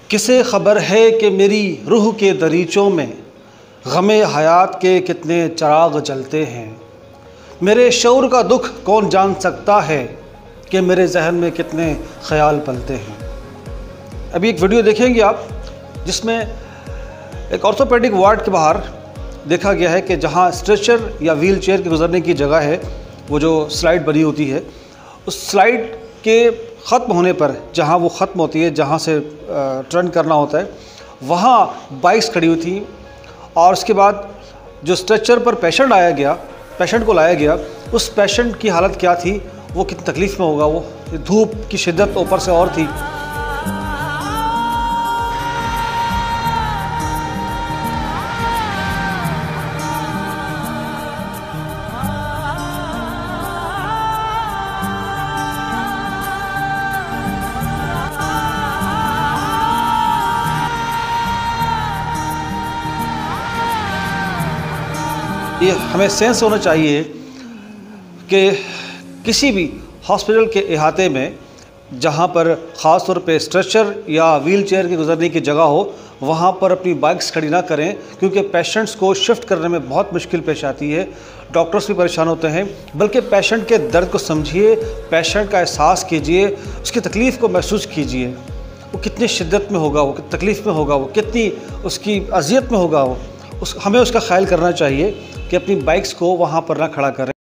किसे ख़बर है कि मेरी रूह के दरीचों में ग़मे हयात के कितने चराग जलते हैं। मेरे शऊर का दुख कौन जान सकता है कि मेरे जहन में कितने ख्याल पलते हैं। अभी एक वीडियो देखेंगे आप, जिसमें एक ऑर्थोपेडिक वार्ड के बाहर देखा गया है कि जहां स्ट्रेचर या व्हील चेयर के गुजरने की जगह है, वो जो स्लाइड बनी होती है, उस स्लाइड के ख़त्म होने पर जहां वो ख़त्म होती है, जहां से टर्न करना होता है, वहां बाइक्स खड़ी हुई थी। और उसके बाद जो स्ट्रेचर पर पेशेंट को लाया गया, उस पेशेंट की हालत क्या थी, वो कितनी तकलीफ़ में होगा। वो धूप की शिद्दत ऊपर से और थी। ये हमें सेंस होना चाहिए कि किसी भी हॉस्पिटल के अहाते में जहाँ पर ख़ास तौर पे स्ट्रेचर या व्हील चेयर के गुजरने की जगह हो, वहाँ पर अपनी बाइक्स खड़ी ना करें, क्योंकि पेशेंट्स को शिफ्ट करने में बहुत मुश्किल पेश आती है। डॉक्टर्स भी परेशान होते हैं। बल्कि पेशेंट के दर्द को समझिए, पेशेंट का एहसास कीजिए, उसकी तकलीफ़ को महसूस कीजिए। वो कितनी शिद्दत में होगा, वो कितनी तकलीफ़ में होगा, वो कितनी उसकी अज़ियत में होगा। हमें उसका ख्याल करना चाहिए कि अपनी बाइक्स को वहाँ पर ना खड़ा करें।